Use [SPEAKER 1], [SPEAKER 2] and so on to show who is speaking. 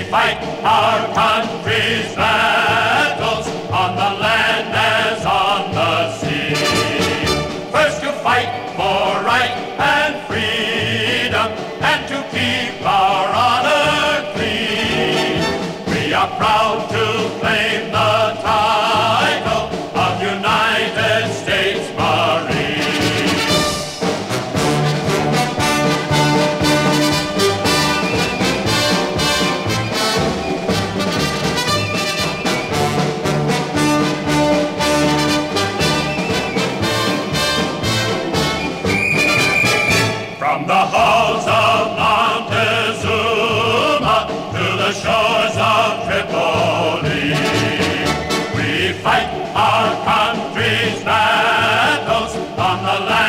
[SPEAKER 1] fight our country's battles on the land as on the sea. First to fight for right and freedom, and to keep our honor clean. We are proud to claim the title of United States Marine. From the halls of Montezuma to the shores of Tripoli, we fight our country's battles on the land